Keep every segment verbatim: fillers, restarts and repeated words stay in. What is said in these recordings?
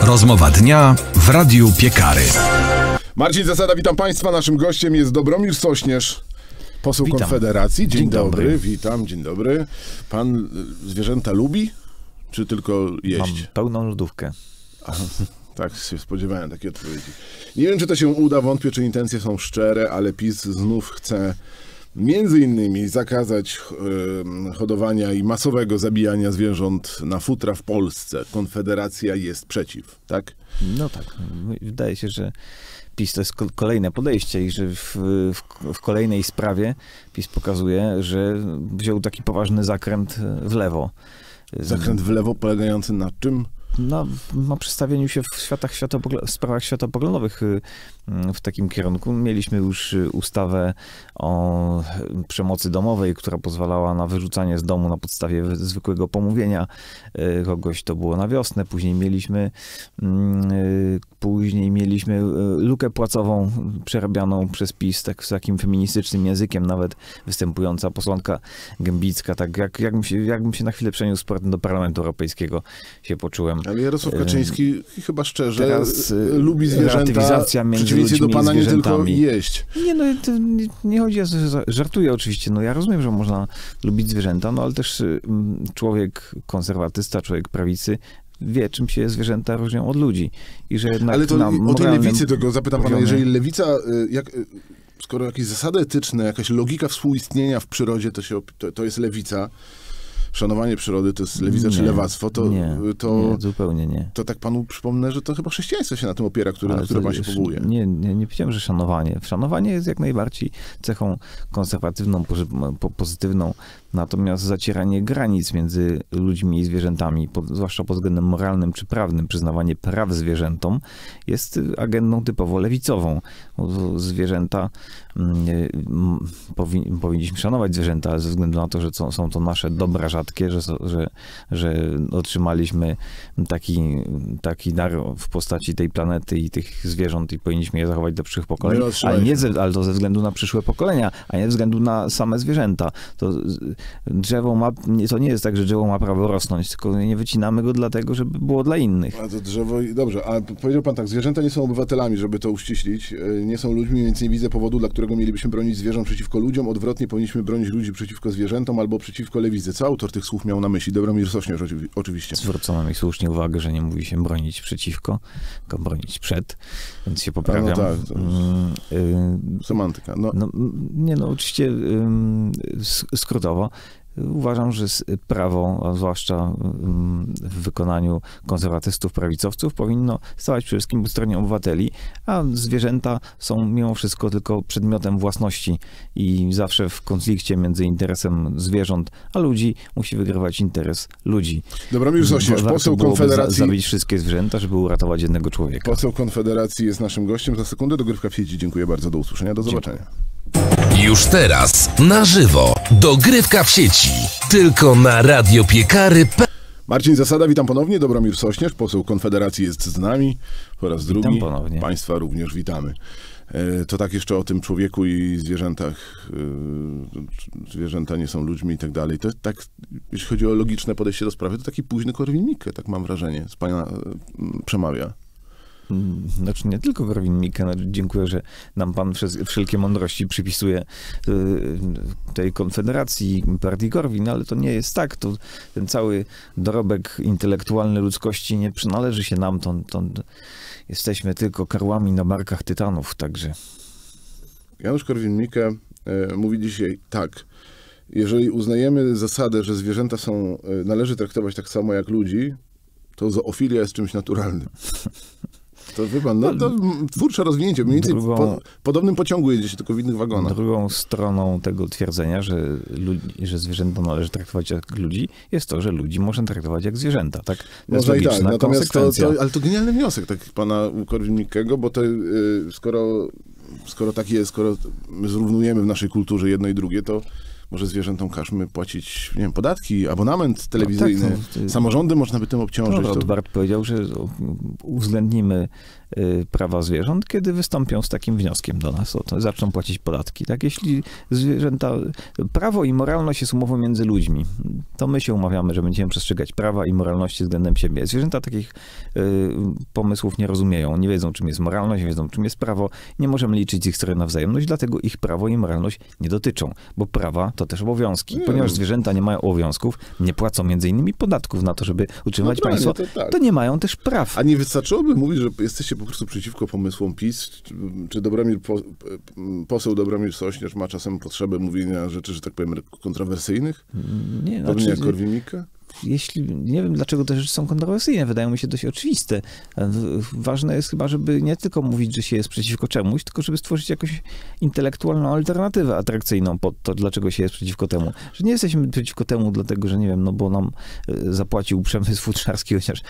Rozmowa dnia w Radiu Piekary. Marcin Zasada, witam Państwa. Naszym gościem jest Dobromir Sośnierz, poseł Witam. Konfederacji. Dzień, Dzień dobry. dobry. Witam, dzień dobry. Pan zwierzęta lubi, czy tylko jeść? Mam pełną lodówkę. Aha, tak się spodziewałem takiej odpowiedzi. Nie wiem, czy to się uda, wątpię, czy intencje są szczere, ale PiS znów chce między innymi zakazać e, hodowania i masowego zabijania zwierząt na futra w Polsce. Konfederacja jest przeciw, tak? No tak. Wydaje się, że PiS to jest kolejne podejście i że w, w, w kolejnej sprawie PiS pokazuje, że wziął taki poważny zakręt w lewo. Zakręt w lewo polegający na czym? Na, na przestawieniu się w, światach światopogl- w sprawach światopoglądowych w takim kierunku. Mieliśmy już ustawę o przemocy domowej, która pozwalała na wyrzucanie z domu na podstawie zwykłego pomówienia kogoś. To było na wiosnę. Później mieliśmy później mieliśmy lukę płacową przerabianą przez PiS tak, z takim feministycznym językiem, nawet występująca posłanka Gębicka. Tak jak, jakbym, się, jakbym się na chwilę przeniósł do Parlamentu Europejskiego, się poczułem. Ale Jarosław Kaczyński chyba szczerze Teraz lubi zwierzęta, relatywizacja między przeciwieństwie do ludźmi pana i nie tylko zwierzętami. jeść. Nie, no to nie, nie chodzi o to, że żartuję oczywiście. No ja rozumiem, że można lubić zwierzęta, no ale też mm, człowiek konserwatysta, człowiek prawicy wie, czym się zwierzęta różnią od ludzi. I że jednak Ale to na o tej lewicy tego zapytam pana, poziomie... jeżeli lewica, jak, skoro jakieś zasady etyczne, jakaś logika współistnienia w przyrodzie, to, się, to, to jest lewica, szanowanie przyrody to jest lewica nie, czy lewactwo, to, nie, to, nie, zupełnie nie. to tak panu przypomnę, że to chyba chrześcijaństwo się na tym opiera, który, na które pan się powołuje. Nie, nie, nie powiedziałem, że szanowanie. Szanowanie jest jak najbardziej cechą konserwatywną, pozytywną, natomiast zacieranie granic między ludźmi i zwierzętami, pod, zwłaszcza pod względem moralnym czy prawnym, przyznawanie praw zwierzętom jest agendą typowo lewicową. Zwierzęta, mm, powin, powinniśmy szanować zwierzęta ze względu na to, że są, są to nasze dobra rzadkie, że, że, że otrzymaliśmy taki, taki dar w postaci tej planety i tych zwierząt i powinniśmy je zachować do przyszłych pokoleń, ale, nie ze, ale to ze względu na przyszłe pokolenia, a nie ze względu na same zwierzęta. To drzewo ma, to nie jest tak, że drzewo ma prawo rosnąć, tylko nie wycinamy go dlatego, żeby było dla innych. A to drzewo, dobrze, a powiedział pan tak, zwierzęta nie są obywatelami, żeby to uściślić, nie są ludźmi, więc nie widzę powodu, dla którego mielibyśmy bronić zwierząt przeciwko ludziom, odwrotnie powinniśmy bronić ludzi przeciwko zwierzętom albo przeciwko lewicy. Co autor tych słów miał na myśli? Dobromir Sośnierz oczywiście. Zwrócono mi słusznie uwagę, że nie mówi się bronić przeciwko, tylko bronić przed, więc się poprawiam. No, no tak, to mm, y, semantyka. No. No, nie no, oczywiście y, skrótowo. Uważam, że prawo, a zwłaszcza w wykonaniu konserwatystów, prawicowców, powinno stawać przede wszystkim po stronie obywateli, a zwierzęta są mimo wszystko tylko przedmiotem własności i zawsze w konflikcie między interesem zwierząt a ludzi musi wygrywać interes ludzi. Dobromir Sośnierz, poseł Konfederacji. Za, zabić wszystkie zwierzęta, żeby uratować jednego człowieka. Poseł Konfederacji jest naszym gościem. Za sekundę dogrywka w sieci. Dziękuję bardzo. Do usłyszenia. Do zobaczenia. Już teraz na żywo dogrywka w sieci. Tylko na Radio Piekary. Marcin Zasada, witam ponownie. Dobromir Sośnierz, poseł Konfederacji jest z nami po raz drugi. Witam ponownie. Państwa również witamy. To tak jeszcze o tym człowieku i zwierzętach. Zwierzęta nie są ludźmi i tak dalej. To tak, jeśli chodzi o logiczne podejście do sprawy, to taki późny Korwin-Mikke, tak mam wrażenie, z pana przemawia. Znaczy nie tylko Korwin-Mikke, no, dziękuję, że nam pan przez wszelkie mądrości przypisuje y, tej Konfederacji, partii Korwin, ale to nie jest tak. To, ten cały dorobek intelektualny ludzkości nie przynależy się nam. To, to jesteśmy tylko karłami na barkach tytanów, także. Janusz Korwin-Mikke e, mówi dzisiaj tak. Jeżeli uznajemy zasadę, że zwierzęta są, e, należy traktować tak samo jak ludzi, to zoofilia jest czymś naturalnym. To wie pan, no to twórcze rozwinięcie. Mniej więcej drugą, po podobnym pociągu jedzie się, tylko w innych wagonach. Drugą stroną tego twierdzenia, że, ludzi, że zwierzęta należy traktować jak ludzi, jest to, że ludzi można traktować jak zwierzęta. Tak? To Można jest i tak, natomiast konsekwencja. To, to, ale to genialny wniosek tak pana Korwin-Mikkego, bo to yy, skoro, skoro tak jest, skoro my zrównujemy w naszej kulturze jedno i drugie, to może zwierzętom każmy płacić, nie wiem, podatki, abonament telewizyjny. No tak, no, to... Samorządy można by tym obciążyć. No, Rothbard to... powiedział, że uwzględnimy y, prawa zwierząt, kiedy wystąpią z takim wnioskiem do nas, o to, zaczną płacić podatki. Tak, jeśli zwierzęta, prawo i moralność jest umową między ludźmi, to my się umawiamy, że będziemy przestrzegać prawa i moralności względem siebie. Zwierzęta takich y, pomysłów nie rozumieją, nie wiedzą, czym jest moralność, nie wiedzą, czym jest prawo, nie możemy liczyć z ich strony na wzajemność, dlatego ich prawo i moralność nie dotyczą, bo prawa to też obowiązki. Nie, Ponieważ no. zwierzęta nie mają obowiązków, nie płacą między innymi podatków na to, żeby utrzymywać No państwo, to tak. to nie mają też praw. A nie wystarczyłoby mówić, że jesteście po prostu przeciwko pomysłom PiS? Czy, czy Dobromir, po, poseł Dobromir Sośnierz ma czasem potrzebę mówienia rzeczy, że tak powiem, kontrowersyjnych? Nie, Podobnie znaczy, jak Korwin-Mikke? Jeśli, nie wiem, dlaczego te rzeczy są kontrowersyjne, wydają mi się dość oczywiste. Ważne jest chyba, żeby nie tylko mówić, że się jest przeciwko czemuś, tylko żeby stworzyć jakąś intelektualną alternatywę atrakcyjną pod to, dlaczego się jest przeciwko temu. Że nie jesteśmy przeciwko temu, dlatego, że nie wiem, no bo nam zapłacił przemysł futrzarski, chociaż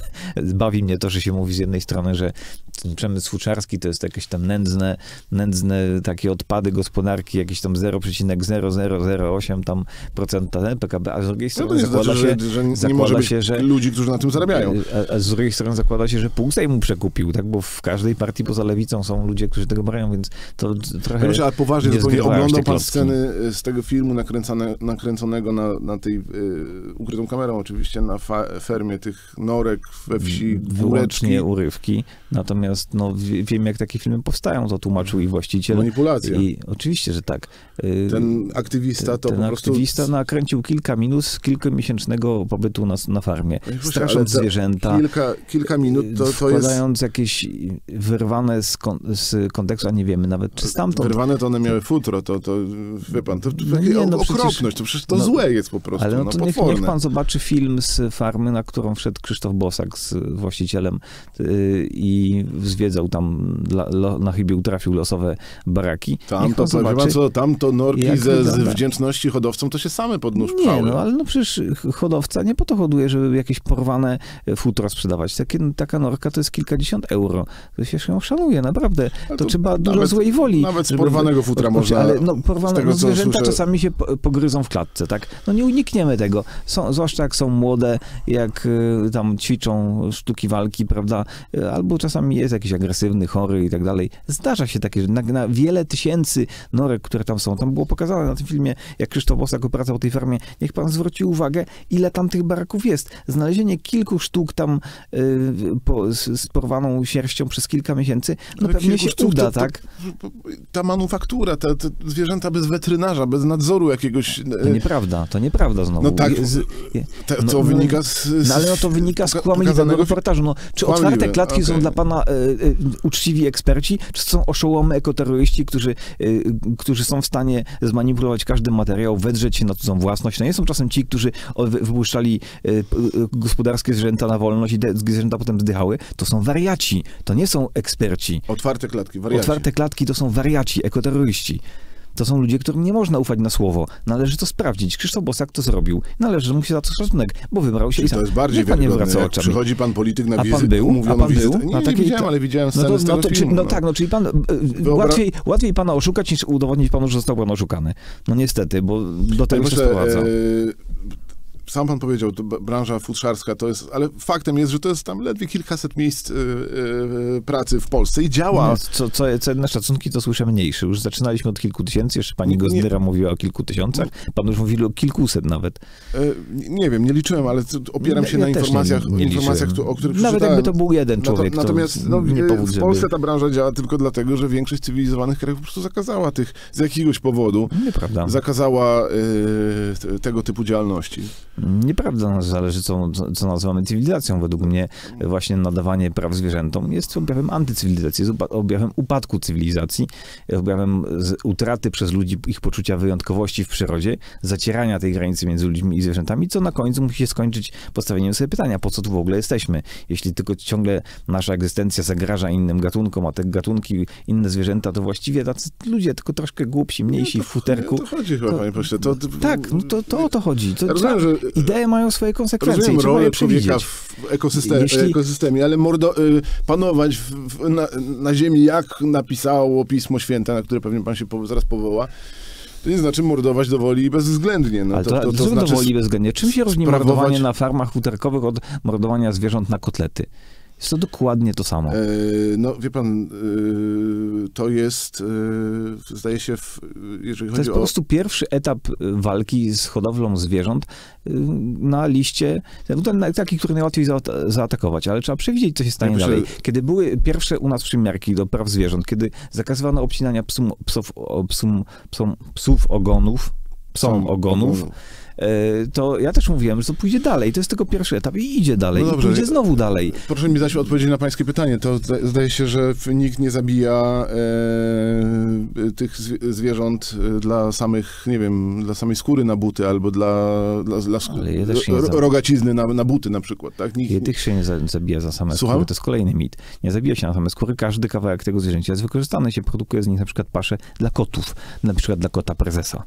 bawi mnie to, że się mówi z jednej strony, że ten przemysł futrzarski to jest jakieś tam nędzne, nędzne takie odpady gospodarki, jakieś tam zero przecinek zero zero zero osiem tam procent P K B, a z drugiej strony No to nie zakłada znaczy, się, że, że nie zakłada może być się, że ludzi, którzy na tym zarabiają. A, a z drugiej strony zakłada się, że pół Sejmu przekupił, tak? Bo w każdej partii poza lewicą są ludzie, którzy tego mają, więc to trochę Proszę, ale poważnie, nie zupełnie zgrywają oglądał się pan klocki. sceny z tego filmu nakręcane, nakręconego na, na tej y, ukrytą kamerą oczywiście, na fa, fermie tych norek we wsi, góreczki. Wyłącznie urywki, natomiast no, wie- wiem, jak takie filmy powstają, to tłumaczył i właściciel. Manipulacja. I oczywiście, że tak. Y, Ten aktywista to ten po prostu... aktywista nakręcił kilka minut z kilkumiesięcznego pobytu na, na farmie, Panie proszę, strasząc ale te zwierzęta, Kilka, kilka minut to, to jest... wkładając jakieś wyrwane z, kon, z kontekstu, a nie wiemy nawet, czy stamtąd. Wyrwane to one miały futro, to, to wie pan, to, to No takie nie, no przecież- okropność, to przecież to no, złe jest po prostu, Ale no no, to niech, potworne. niech pan zobaczy film z farmy, na którą wszedł Krzysztof Bosak z właścicielem yy, i zwiedzał tam, dla, lo, na chybił, trafił losowe baraki. Tam Niech to, pan to, wie pan zobaczy, co, tam to norki jak ze, z wygląda. wdzięczności hodowcom to się same pod nóż Nie, pchały. no ale no przecież hodowca nie po to hoduje, żeby jakieś porwane futro sprzedawać. Takie, taka norka to jest kilkadziesiąt euro. To się ją szanuje, naprawdę. Ale To, to trzeba dużo nawet- złej woli. nawet z żeby- porwanego futra od- można- Ale no, z porwane tego, no, co zwierzęta słyszę- czasami się po- pogryzą w klatce, tak? No nie unikniemy tego. Są, zwłaszcza jak są młode, jak y, tam ćwiczą sztuki walki, prawda? Y, albo czasami jest jakiś agresywny, chory i tak dalej. Zdarza się takie, że na, na wiele tysięcy norek, które tam są. Tam było pokazane na tym filmie, jak Krzysztof Bosak opracał tej farmie. Niech pan zwróci uwagę, ile tam tych baraków jest. Znalezienie kilku sztuk tam y, po, z, z porwaną sierścią przez kilka miesięcy, no Ale pewnie kilku się sztuk, uda, to- to- tak? Ta manufaktura, te, te zwierzęta bez weterynarza, bez nadzoru jakiegoś... To nieprawda, to nieprawda znowu. No tak, Z- je- Te, no, to no, wynika z, z... No ale no to wynika z poka- kłamliwego pokazanego fi- reportażu. No, czy Kłamliwe, otwarte klatki są okej. dla pana e, e, uczciwi eksperci, czy są oszołomy ekoterroryści, którzy, e, którzy są w stanie zmanipulować każdy materiał, wedrzeć się na cudzą własność? No nie są czasem ci, którzy o- wy- wypuszczali e, p- e, gospodarskie zwierzęta na wolność i te zwierzęta potem zdychały? To są wariaci, to nie są eksperci. Otwarte klatki, wariaci. Otwarte klatki to są wariaci, ekoterroryści. To są ludzie, którym nie można ufać na słowo. Należy to sprawdzić. Krzysztof Bosak to zrobił. Należy mu się za to szacunek, bo wybrał się Czyli i sam. to jest bardziej Niech pan nie wiarygodne, wraca jak oczami. przychodzi pan polityk na A wizytę, pan był? A umówioną pan wizytę. był? Nie, A nie taki- widziałem, ale widziałem No, scenę to, z no, tego to, czy, filmu. no tak, no czyli pan, e, Wyobra- łatwiej, łatwiej pana oszukać niż udowodnić panu, że został pan oszukany. No niestety, bo do tego Panie się pośle, sprowadza. e, sam pan powiedział, to b- branża futrzarska to jest, ale faktem jest, że to jest tam ledwie kilkaset miejsc e, e, pracy w Polsce i działa. No, co, co, co jedne szacunki to słyszę mniejsze. Już zaczynaliśmy od kilku tysięcy, jeszcze pani Nie- Gozdyra mówiła o kilku tysiącach, pan już mówił o kilkuset nawet. E, nie wiem, nie liczyłem, ale to opieram No, się ja na też informacjach, nie- nie informacjach liczyłem. o których Nawet przeczytałem. jakby to był jeden No to- człowiek, to Natomiast no, nie e, powód, w żeby... Polsce ta branża działa tylko dlatego, że większość cywilizowanych krajów po prostu zakazała tych z jakiegoś powodu. Nieprawda. Zakazała e, t- tego typu działalności. Nieprawda, no, zależy co, co- co nazywamy cywilizacją. Według mnie właśnie nadawanie praw zwierzętom jest objawem antycywilizacji, jest upa- objawem upadku cywilizacji, objawem z utraty przez ludzi ich poczucia wyjątkowości w przyrodzie, zacierania tej granicy między ludźmi i zwierzętami, co na końcu musi się skończyć postawieniem sobie pytania, po co tu w ogóle jesteśmy. Jeśli tylko ciągle nasza egzystencja zagraża innym gatunkom, a te gatunki, inne zwierzęta, to właściwie tacy ludzie, tylko troszkę głupsi, mniejsi Nie, w futerku. Nie, o to chodzi chyba, To- panie pośle. To, Tak, no to, to o to chodzi. To Ja rozumiem, trzeba, że- idee mają swoje konsekwencje i Rozumiem trzeba je rolę człowieka przewidzieć. w ekosystemie, Jeśli- ekosystemie ale mordo, y, panować w, w, na, na ziemi, jak napisało Pismo Święte, na które pewnie pan się po, zaraz powoła, to nie znaczy mordować do woli i bezwzględnie. No, Ale to, to, to, to to znaczy dowoli bezwzględnie. Czym się różni sprawować- mordowanie na farmach futerkowych od mordowania zwierząt na kotlety? Jest to dokładnie to samo. E, no, wie pan, e, to jest, e, zdaje się, w, jeżeli To chodzi jest o... po prostu pierwszy etap walki z hodowlą zwierząt y, na liście, no, taki, który najłatwiej zaata- zaatakować, ale trzeba przewidzieć, co się stanie Ja myślę- dalej. Kiedy były pierwsze u nas przymiarki do praw zwierząt, kiedy zakazywano obcinania psum, psów, o, psum, psom, psów ogonów, psom Są ogonów, ogonów. y, to ja też mówiłem, że to pójdzie dalej. To jest tylko pierwszy etap i idzie dalej. No I dobrze. pójdzie znowu dalej. Proszę mi dać odpowiedź na pańskie pytanie. To zda- zdaje się, że nikt nie zabija e, tych zwi- zwierząt e, dla samych, nie wiem, dla samej skóry na buty albo dla, dla, dla sk- Ale je też się nie ro- zabija. rogacizny na, na buty na przykład. Tak? Nikt, I tych się nie za- zabija za same Słucham? skóry. To jest kolejny mit. Nie zabija się na same skóry. Każdy kawałek tego zwierzęcia jest wykorzystany. Się produkuje z nich na przykład pasze dla kotów. Na przykład dla kota prezesa.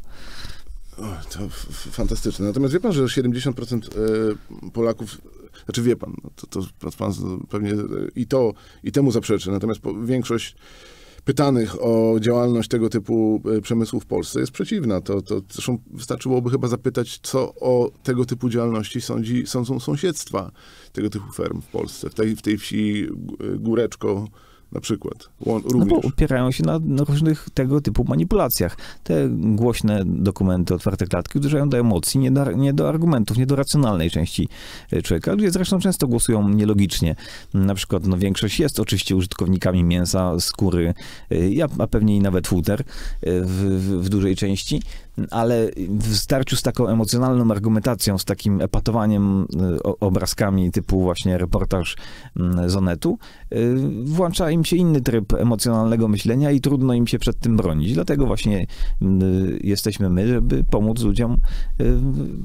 O, to f- f- fantastyczne. Natomiast wie pan, że siedemdziesiąt procent e, Polaków, znaczy wie pan, no to, to pan pewnie e, i to, i temu zaprzeczy, natomiast po, większość pytanych o działalność tego typu e, przemysłu w Polsce jest przeciwna. To, to zresztą wystarczyłoby chyba zapytać, co o tego typu działalności sądzi, sądzą sąsiedztwa tego typu ferm w Polsce. W tej, w tej wsi G- Góreczko na przykład. Łą- No bo Również. opierają się na, na różnych tego typu manipulacjach. Te głośne dokumenty, otwarte klatki uderzają do emocji, nie do, nie do argumentów, nie do racjonalnej części e, człowieka. Ludzie zresztą często głosują nielogicznie. Na przykład no, większość jest oczywiście użytkownikami mięsa, skóry, e, ja- a pewnie i nawet futer e, w, w, w dużej części, ale w starciu z taką emocjonalną argumentacją, z takim epatowaniem e, o- obrazkami typu właśnie reportaż mm, z Onetu, e, włącza im się inny tryb emocjonalnego myślenia i trudno im się przed tym bronić. Dlatego właśnie y, jesteśmy my, żeby pomóc ludziom y,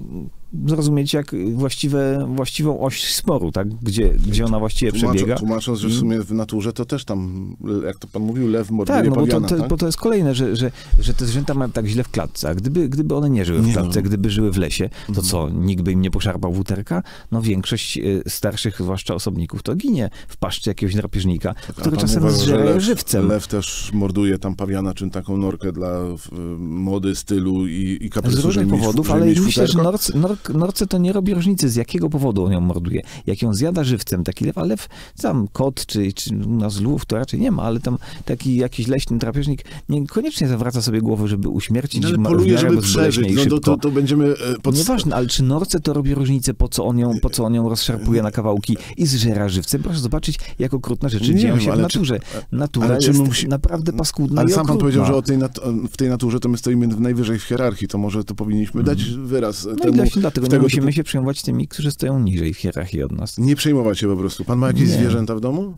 zrozumieć jak właściwe, właściwą oś sporu, tak? Gdzie, gdzie ona właściwie Tłumaczą, przebiega. tłumacząc, że w sumie w naturze to też tam, jak to pan mówił, lew morduje Tak, no bo to, pawiana, to, tak? bo to jest kolejne, że, że, że te zwierzęta mają tak źle w klatce. A gdyby, gdyby one nie żyły w Nie klatce, no. gdyby żyły w lesie, to Mhm. co, nikt by im nie poszarpał wuterka? No większość y, starszych, zwłaszcza osobników, to ginie w paszczy jakiegoś drapieżnika, A który pan czasem uważa, że zżera lew, żywcem. Lew też morduje tam pawiana, czy taką norkę dla w, mody, stylu i, i Z kaprysu, różnych żeby mieć, powodów, żeby ale mieć myślę, że futerko? norce, nork, norce to nie robi różnicy, z jakiego powodu on ją morduje. Jak ją zjada żywcem taki lew, a lew, tam kot, czy, czy u nas lwów, to raczej nie ma, ale tam taki jakiś leśny drapieżnik niekoniecznie zawraca sobie głowę, żeby uśmiercić No, ale w poluje, miarę żeby bezboleśnie przeżyć. i No to, szybko. to, to będziemy e, pod... Nieważne, ale czy norce to robi różnicę, po co on ją, po co on ją rozszarpuje na kawałki i zżera żywcem? Proszę zobaczyć, jak okrutne rzeczy Nie dzieją wiem, się w ale czy- naturze. Natura ale czy jest musi- naprawdę paskudna Ale i sam pan okrutna. powiedział, że o tej nat- w tej naturze to my stoimy najwyżej w hierarchii, to może to powinniśmy dać wyraz No i temu. właśnie dlatego w nie tego musimy typu- się przejmować tymi, którzy stoją niżej w hierarchii od nas. Nie przejmować się po prostu. Pan ma jakieś Nie. zwierzęta w domu?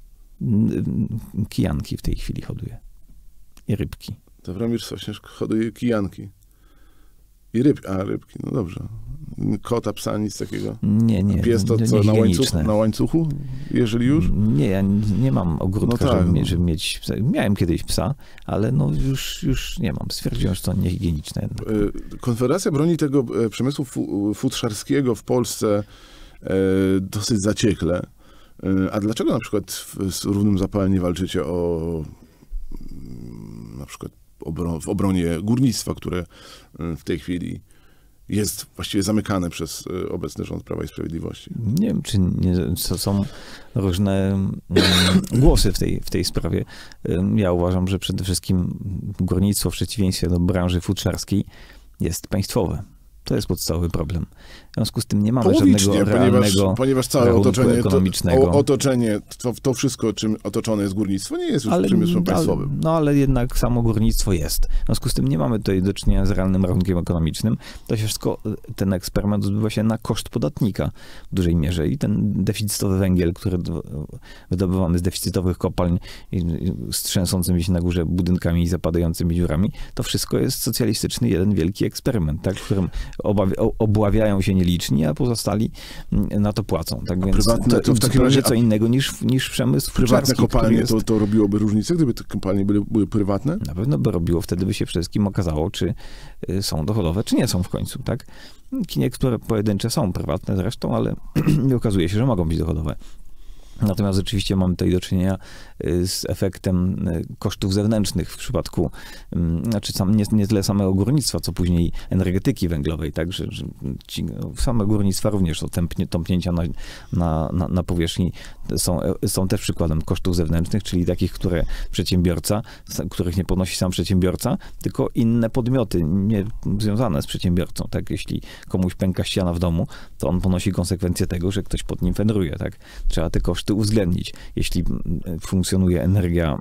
Kijanki w tej chwili hoduje. I rybki. Dobromir Sośnierz hoduje kijanki. I ryb, a rybki, no dobrze. Kota, psa, nic takiego. Nie, nie. Pies to nie, co, na łańcuchu, niehigieniczne. na łańcuchu, jeżeli już? Nie, ja nie mam ogródka, No tak, żeby, no. mieć, żeby mieć psa. Miałem kiedyś psa, ale no już, już nie mam. Stwierdziłem, że to niehigieniczne jednak. Y, Konfederacja broni tego e, przemysłu fu- futrzarskiego w Polsce e, dosyć zaciekle. E, A dlaczego na przykład w, z równym zapałem nie walczycie o mm, na przykład obro- w obronie górnictwa, które e, w tej chwili jest właściwie zamykane przez e, obecny rząd Prawa i Sprawiedliwości? Nie wiem, czy nie, co są różne mm, głosy w tej, w tej sprawie. Ym, Ja uważam, że przede wszystkim górnictwo w przeciwieństwie do branży futrzarskiej jest państwowe. To jest podstawowy problem. W związku z tym nie mamy żadnego Połowicznie, ponieważ, realnego ponieważ całe rachunku otoczenie, to, ekonomicznego. o, otoczenie to, to wszystko, czym otoczone jest górnictwo, nie jest już Ale, przemysłem ale, państwowym. no ale jednak samo górnictwo jest. W związku z tym nie mamy tutaj do czynienia z realnym rachunkiem ekonomicznym. To się wszystko, ten eksperyment odbywa się na koszt podatnika w dużej mierze i ten deficytowy węgiel, który do- wydobywany z deficytowych kopalń i- i z trzęsącymi się na górze budynkami i zapadającymi dziurami, to wszystko jest socjalistyczny jeden wielki eksperyment, tak, w którym obawi- o- obławiają się nieliczni, a pozostali mm, na to płacą. Tak więc prywatne to w takim zupełnie razie- co innego niż, niż przemysł Prywatne futrzarski, który kopalnie, jest... to, to robiłoby różnicę, gdyby te kopalnie były, były prywatne? Na pewno by robiło, wtedy by się wszystkim okazało, czy y, są dochodowe, czy nie są w końcu, tak? Niektóre pojedyncze są prywatne zresztą, ale nie okazuje się, że mogą być dochodowe. Natomiast rzeczywiście mamy tutaj do czynienia z efektem kosztów zewnętrznych w przypadku, znaczy sam, nie, nie tyle samego górnictwa, co później energetyki węglowej, tak, że, że ci, same górnictwa również to tępnie, tąpnięcia na, na, na, na powierzchni są, są też przykładem kosztów zewnętrznych, czyli takich, które przedsiębiorca, których nie ponosi sam przedsiębiorca, tylko inne podmioty, nie związane z przedsiębiorcą, tak, jeśli komuś pęka ściana w domu, to on ponosi konsekwencje tego, że ktoś pod nim wędruje, tak, trzeba te koszty uwzględnić. Jeśli funkcjonuje energia,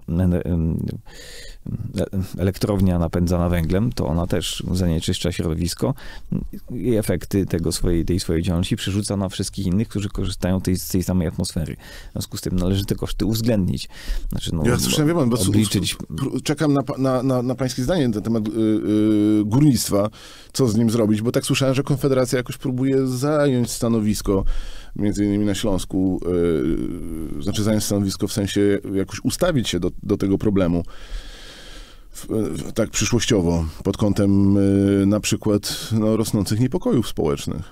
elektrownia napędzana węglem, to ona też zanieczyszcza środowisko i efekty tego swojej, tej swojej działalności przerzuca na wszystkich innych, którzy korzystają tej, z tej samej atmosfery. W związku z tym należy te koszty uwzględnić. Znaczy, no, ja słyszałem, wie pan, bo obliczyć... czekam na, na, na, na pańskie zdanie na temat yy, yy, górnictwa, co z nim zrobić, bo tak słyszałem, że Konfederacja jakoś próbuje zająć stanowisko między innymi na Śląsku, yy, znaczy zająć stanowisko w sensie jakoś ustawić się do, do tego problemu w, w, tak przyszłościowo, pod kątem yy, na przykład no, rosnących niepokojów społecznych.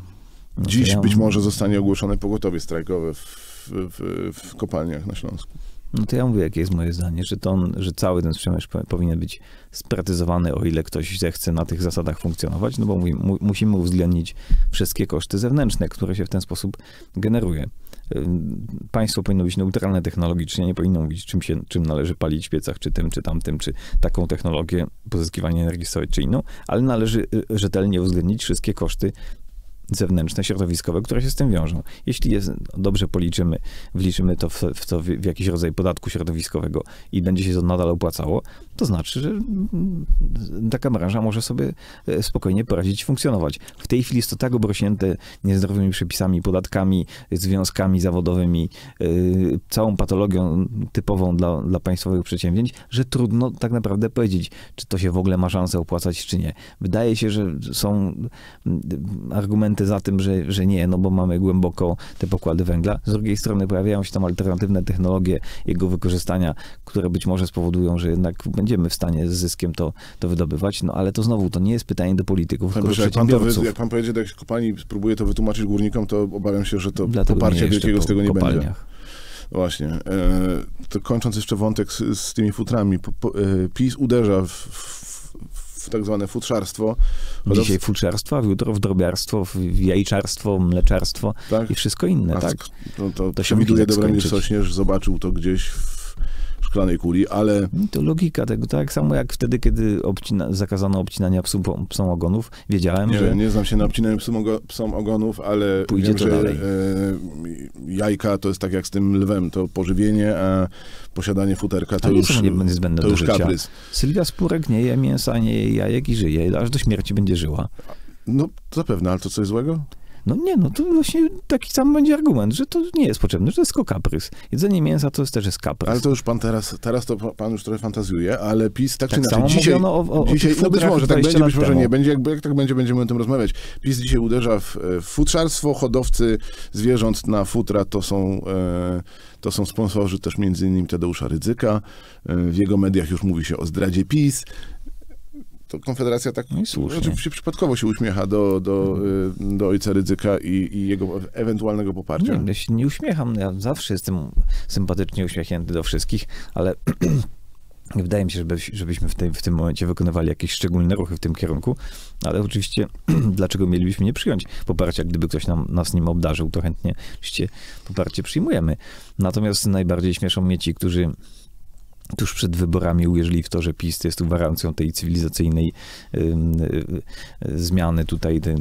Dziś ja... być może zostanie ogłoszone pogotowie strajkowe w, w, w kopalniach na Śląsku. No to ja mówię, jakie jest moje zdanie, że, to on, że cały ten przemysł powinien być sprecyzowany, o ile ktoś zechce na tych zasadach funkcjonować, no bo mu, mu, musimy uwzględnić wszystkie koszty zewnętrzne, które się w ten sposób generuje. Państwo powinno być neutralne technologicznie, nie powinno mówić, czym, się, czym należy palić w piecach, czy tym, czy tamtym, czy taką technologię pozyskiwania energii stałej, czy inną, ale należy rzetelnie uwzględnić wszystkie koszty zewnętrzne, środowiskowe, które się z tym wiążą. Jeśli jest, dobrze policzymy, wliczymy to w, w, to w jakiś rodzaj podatku środowiskowego i będzie się to nadal opłacało, to znaczy, że taka branża może sobie spokojnie poradzić, funkcjonować. W tej chwili jest to tak obrośnięte niezdrowymi przepisami, podatkami, związkami zawodowymi, yy, całą patologią typową dla, dla państwowych przedsięwzięć, że trudno tak naprawdę powiedzieć, czy to się w ogóle ma szansę opłacać, czy nie. Wydaje się, że są argumenty za tym, że, że nie, no bo mamy głęboko te pokłady węgla. Z drugiej strony pojawiają się tam alternatywne technologie jego wykorzystania, które być może spowodują, że jednak będziemy w stanie z zyskiem to, to wydobywać, no ale to znowu, to nie jest pytanie do polityków, tylko do przedsiębiorców. Pan to, jak pan pojedzie do jakiejś kopalni i spróbuje to wytłumaczyć górnikom, to obawiam się, że to poparcia wielkiego z tego nie kopalniach. będzie. Właśnie. E, to kończąc jeszcze wątek z, z tymi futrami. Po, po, e, PiS uderza w, w w tak zwane futrzarstwo. Hodowstwo... Dzisiaj futrzarstwo, a jutro w drobiarstwo, w jajczarstwo, mleczarstwo tak? i wszystko inne. A tak? No to, to się widuje, Dobromir Sośnierz zobaczył to gdzieś w szklanej kuli, ale... To logika tego, tak samo jak wtedy, kiedy obcina, zakazano obcinania psom, psom ogonów. Wiedziałem, nie że... Nie znam się na obcinaniu psom, ogo, psom ogonów, ale pójdzie wiem, to że dalej. E, jajka to jest tak jak z tym lwem, to pożywienie, a posiadanie futerka to a już, nie niezbędne to do już życia. kaprys. Sylwia Spurek nie je mięsa, nie je jajek i żyje, aż do śmierci będzie żyła. No zapewne, ale to coś złego? No nie, no to właśnie taki sam będzie argument, że to nie jest potrzebne, że to jest tylko kaprys. Jedzenie mięsa to jest też jest kaprys. Ale to już pan teraz, teraz to pan już trochę fantazjuje, ale PiS tak, tak czy inaczej dzisiaj, o, o, dzisiaj o no być może tak będzie, być może temu. nie będzie, jak, jak tak będzie, będziemy o tym rozmawiać. PiS dzisiaj uderza w, w futrzarstwo, hodowcy zwierząt na futra to są, e, to są sponsorzy też między innymi Tadeusza Rydzyka. E, w jego mediach już mówi się o zdradzie PiS. To Konfederacja tak no oczywiście przypadkowo się uśmiecha do, do, do ojca Rydzyka i, i jego ewentualnego poparcia. Nie, ja się nie uśmiecham, ja zawsze jestem sympatycznie uśmiechnięty do wszystkich, ale wydaje mi się, żeby, żebyśmy w, tej, w tym momencie wykonywali jakieś szczególne ruchy w tym kierunku, ale oczywiście dlaczego mielibyśmy nie przyjąć poparcia, gdyby ktoś nam, nas nim obdarzył, to chętnie oczywiście poparcie przyjmujemy. Natomiast najbardziej śmieszą mnie ci, którzy tuż przed wyborami uwierzyli w to, że PiS jest gwarancją tej cywilizacyjnej y, y, zmiany tutaj, y, y,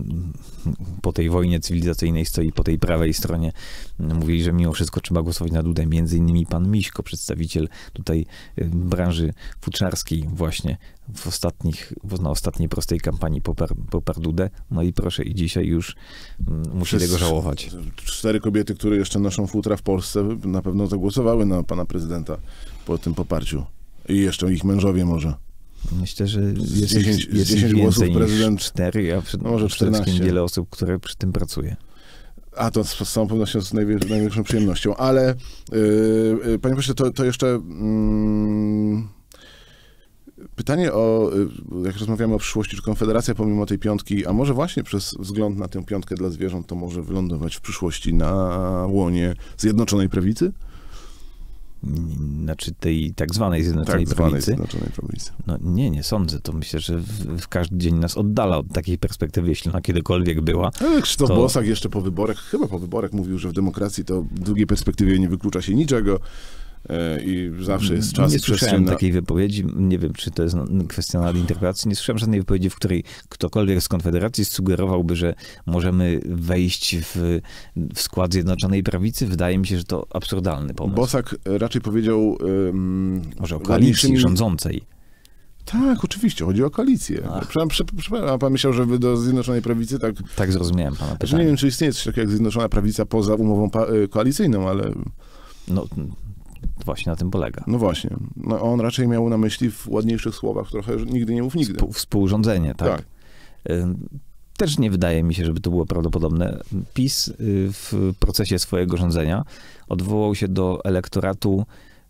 po tej wojnie cywilizacyjnej stoi po tej prawej stronie. Mówili, że mimo wszystko trzeba głosować na Dudę. Między innymi pan Miśko, przedstawiciel tutaj y, branży futrzarskiej właśnie w ostatnich, na ostatniej prostej kampanii poparł, poparł Dudę. No i proszę, i dzisiaj już y, musi tego żałować. Cztery kobiety, które jeszcze noszą futra w Polsce, na pewno zagłosowały na pana prezydenta po tym poparciu. I jeszcze ich mężowie może. Myślę, że jest, dziesięć, jest dziesięć głosów więcej prezydent. niż cztery, a przed, no może przede wszystkim czternaście. wiele osób, które przy tym pracuje. A to z całą pewnością z najwię- największą przyjemnością. Ale yy, panie pośle, to, to jeszcze yy, Pytanie o, jak rozmawiamy o przyszłości, czy Konfederacja pomimo tej piątki, a może właśnie przez wzgląd na tę piątkę dla zwierząt, to może wylądować w przyszłości na łonie Zjednoczonej Prawicy? Znaczy tej tak zwanej Zjednoczonej tak, Prawicy? Zjednoczonej Prawicy. No nie, nie sądzę. To myślę, że w, w każdy dzień nas oddala od takiej perspektywy, jeśli ona kiedykolwiek była. Ale Krzysztof to... Bosak jeszcze po wyborach, chyba po wyborach mówił, że w demokracji to w długiej perspektywie nie wyklucza się niczego i zawsze jest czas nie i przestrzeń. Nie słyszałem na... takiej wypowiedzi, nie wiem, czy to jest kwestia nadinterpretacji, nie słyszałem żadnej wypowiedzi, w której ktokolwiek z Konfederacji sugerowałby, że możemy wejść w, w skład Zjednoczonej Prawicy. Wydaje mi się, że to absurdalny pomysł. Bosak raczej powiedział... Um, Może o koalicji licznymi... rządzącej. Tak, oczywiście, chodzi o koalicję. A pan myślał, że wy do Zjednoczonej Prawicy tak... Tak zrozumiałem pana pytanie. Znaczy, nie wiem, czy istnieje coś takiego jak Zjednoczona Prawica poza umową koalicyjną, ale... No, właśnie na tym polega. No właśnie. No, on raczej miał na myśli w ładniejszych słowach trochę, że nigdy nie mów nigdy. Współ, współrządzenie, tak. tak. Też nie wydaje mi się, żeby to było prawdopodobne. PiS w procesie swojego rządzenia odwołał się do elektoratu,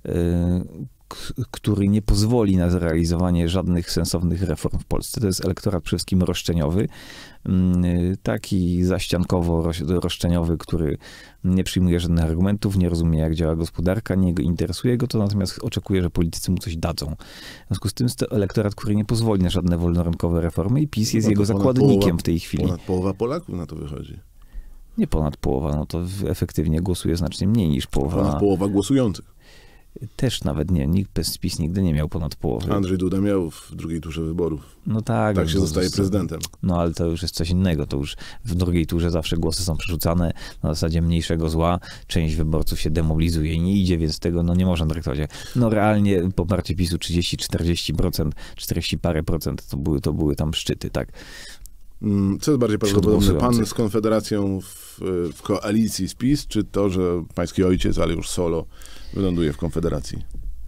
który nie pozwoli na zrealizowanie żadnych sensownych reform w Polsce. To jest elektorat przede wszystkim roszczeniowy, taki zaściankowo-roszczeniowy, który nie przyjmuje żadnych argumentów, nie rozumie, jak działa gospodarka, nie interesuje go to, natomiast oczekuje, że politycy mu coś dadzą. W związku z tym jest to elektorat, który nie pozwoli na żadne wolnorynkowe reformy i PiS jest no jego zakładnikiem połowa, w tej chwili. Ponad połowa Polaków na to wychodzi. Nie ponad połowa, no to efektywnie głosuje znacznie mniej niż połowa. Ponad połowa głosujących. Też nawet nie, nikt bez PiS nigdy nie miał ponad połowy. Andrzej Duda miał w drugiej turze wyborów. No tak. Tak się to, zostaje to, prezydentem. No ale to już jest coś innego. To już w drugiej turze zawsze głosy są przerzucane na zasadzie mniejszego zła. Część wyborców się demobilizuje i nie idzie, więc tego no nie można traktować. No realnie poparcie PiSu trzydzieści czterdzieści procent, czterdzieści parę procent to były, to były tam szczyty, tak. Co jest bardziej prawdopodobne? Pan z Konfederacją w, w koalicji z PiS, czy to, że pański ojciec, ale już solo, wyląduje w Konfederacji?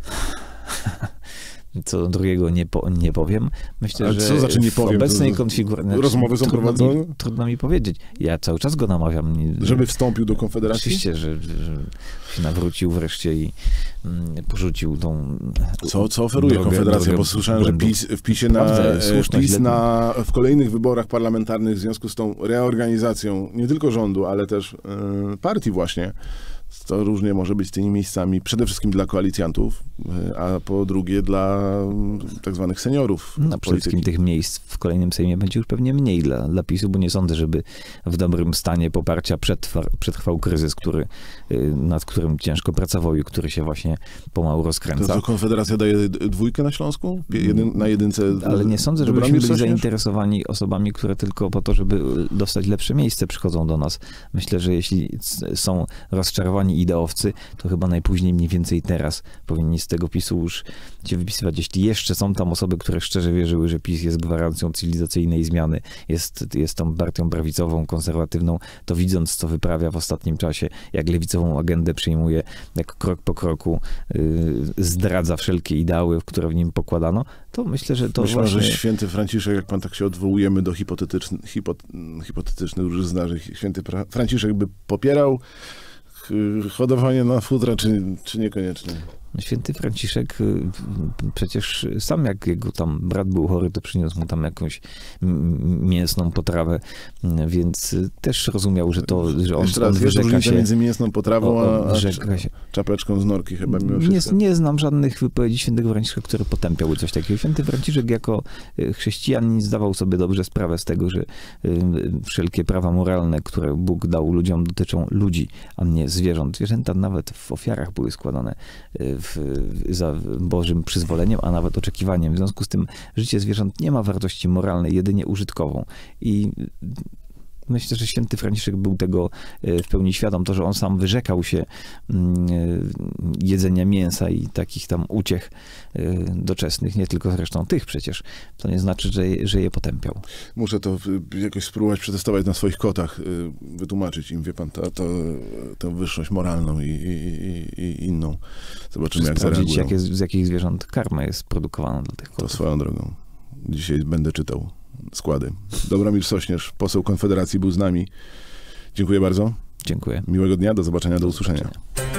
Co do drugiego nie, po, nie powiem. Myślę, ale że co znaczy nie w powiem? obecnej konfiguracji... Rozmowy są trudno prowadzone? Mi, trudno mi powiedzieć. Ja cały czas go namawiam. Żeby wstąpił do Konfederacji? Oczywiście, że, że się nawrócił wreszcie i mm, porzucił tą... Co, co oferuje drogę, Konfederacja? Drogę, Bo słyszałem, że PiS, w PiSie na, PiS na, w kolejnych wyborach parlamentarnych w związku z tą reorganizacją nie tylko rządu, ale też yy, partii właśnie, to różnie może być z tymi miejscami, przede wszystkim dla koalicjantów, a po drugie dla tak zwanych seniorów. No, przede wszystkim tych miejsc w kolejnym Sejmie będzie już pewnie mniej dla, dla PiSu, bo nie sądzę, żeby w dobrym stanie poparcia przetrwa, przetrwał kryzys, który, nad którym ciężko pracował i który się właśnie pomału rozkręca. To, to Konfederacja daje dwójkę na Śląsku? Jedyn, na jedynce? Ale nie sądzę, żebyśmy byli zainteresowani osobami, które tylko po to, żeby dostać lepsze miejsce, przychodzą do nas. Myślę, że jeśli są rozczarowani ideowcy, to chyba najpóźniej mniej więcej teraz powinni z tego PiSu już się wypisywać. Jeśli jeszcze są tam osoby, które szczerze wierzyły, że PiS jest gwarancją cywilizacyjnej zmiany, jest, jest tą partią prawicową, konserwatywną, to widząc, co wyprawia w ostatnim czasie, jak lewicową agendę przyjmuje, jak krok po kroku yy, zdradza wszelkie ideały, które w nim pokładano, to myślę, że to Myślę, właśnie... że święty Franciszek, jak pan tak się odwołujemy do hipotetycznych, hipot, hipotetycznych różnych, że święty Franciszek by popierał hodowanie na futra, czy, czy niekoniecznie? Święty Franciszek przecież sam, jak jego tam brat był chory, to przyniósł mu tam jakąś mięsną potrawę, więc też rozumiał, że to, że on, raz, on wyrzeka się... między mięsną potrawą, a, a się. czapeczką z norki chyba mimo nie, nie znam żadnych wypowiedzi świętego Franciszka, które potępiały coś takiego. Święty Franciszek jako chrześcijanin zdawał sobie dobrze sprawę z tego, że wszelkie prawa moralne, które Bóg dał ludziom, dotyczą ludzi, a nie zwierząt. Zwierzęta nawet w ofiarach były składane w, za Bożym przyzwoleniem, a nawet oczekiwaniem. W związku z tym życie zwierząt nie ma wartości moralnej, jedynie użytkową. I myślę, że święty Franciszek był tego w pełni świadom. To, że on sam wyrzekał się jedzenia mięsa i takich tam uciech doczesnych, nie tylko zresztą tych przecież, to nie znaczy, że, że je potępiał. Muszę to jakoś spróbować przetestować na swoich kotach, wytłumaczyć im, wie pan, to, to, tę wyższość moralną i, i, i inną. Zobaczymy, jak zareagują. Jakie, z jakich zwierząt karma jest produkowana dla tych kotów. To swoją drogą. Dzisiaj będę czytał składy. Dobromir Sośnierz, poseł Konfederacji, był z nami. Dziękuję bardzo. Dziękuję. Miłego dnia, do zobaczenia, do usłyszenia.